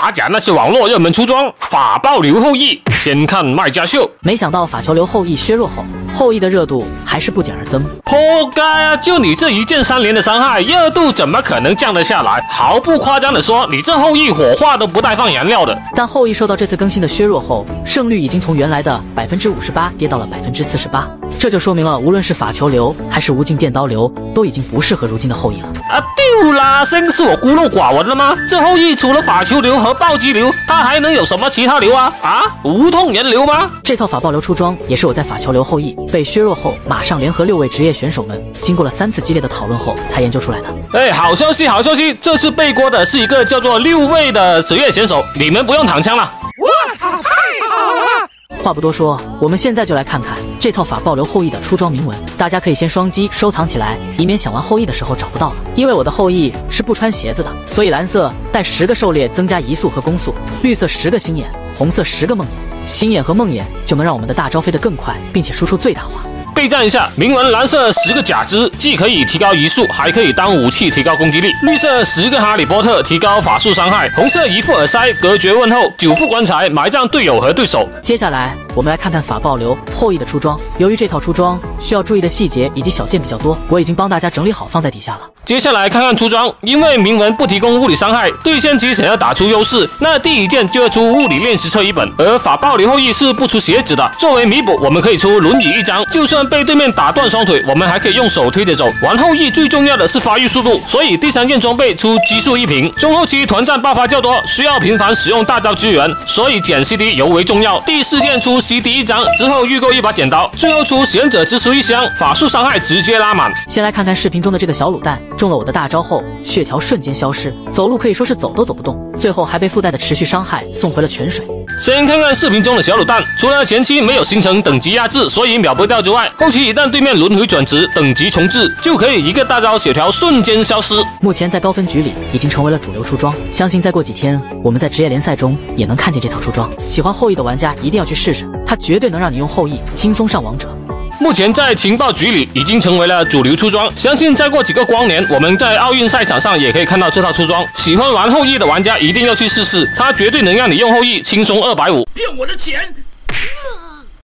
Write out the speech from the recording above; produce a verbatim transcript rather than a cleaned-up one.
打假那些网络热门出装，法爆流后羿，先看卖家秀。 没想到法球流后羿削弱后，后羿的热度还是不减而增。 活该啊！就你这一箭三连的伤害，热度怎么可能降得下来？毫不夸张的说，你这后羿火化都不带放燃料的。 但后羿受到这次更新的削弱后，胜率已经从原来的百分之五十八跌到了百分之四十八，这就说明了无论是法球流还是无尽电刀流，都已经不适合如今的后羿了。 啊，丢啦！真是我孤陋寡闻了吗？这后羿除了法球流和暴击流，他还能有什么其他流啊？啊，无痛人流吗？ 这套法爆流出装也是我在法球流后羿被削弱后，马上联合六位职业选手们，经过了三次激烈的讨论后才研究出来的。 哎，好消息，好消息！这次背锅的是一个叫做六位的职业选手，你们不用躺枪了。 我操，太好了！ 话不多说，我们现在就来看看这套法爆流后羿的出装铭文。大家可以先双击收藏起来，以免想玩后羿的时候找不到了。因为我的后羿是不穿鞋子的，所以蓝色带十个狩猎增加移速和攻速，绿色十个星眼，红色十个梦魇。星眼和梦魇就能让我们的大招飞得更快，并且输出最大化。 备战一下，铭文蓝色十个假肢，既可以提高移速，还可以当武器提高攻击力；绿色十个哈利波特，提高法术伤害；红色一副耳塞，隔绝问候；九副棺材，埋葬队友和对手。 接下来我们来看看法爆流后羿的出装。由于这套出装需要注意的细节以及小件比较多，我已经帮大家整理好放在底下了。 接下来看看出装，因为铭文不提供物理伤害，对线期想要打出优势，那第一件就要出物理练习册一本，而法爆流后羿是不出鞋子的。作为弥补，我们可以出轮椅一张，就算被对面打断双腿，我们还可以用手推着走。玩后羿最重要的是发育速度，所以第三件装备出激素一瓶。中后期团战爆发较多，需要频繁使用大招支援，所以减 C D 尤为重要。第四件出 C D 一张，之后预购一把剪刀，最后出贤者之书一箱，法术伤害直接拉满。 先来看看视频中的这个小卤蛋，中了我的大招后，血条瞬间消失，走路可以说是走都走不动，最后还被附带的持续伤害送回了泉水。 先看看视频中的小卤蛋，除了前期没有形成等级压制，所以秒不掉之外，后期一旦对面轮回转职，等级重置，就可以一个大招血条瞬间消失。 目前在高分局里已经成为了主流出装，相信再过几天我们在职业联赛中也能看见这套出装。喜欢后羿的玩家一定要去试试，它绝对能让你用后羿轻松上王者。 目前在情报局里已经成为了主流出装，相信再过几个光年，我们在奥运赛场上也可以看到这套出装。喜欢玩后羿的玩家一定要去试试，它绝对能让你用后羿轻松二百五。 骗我的钱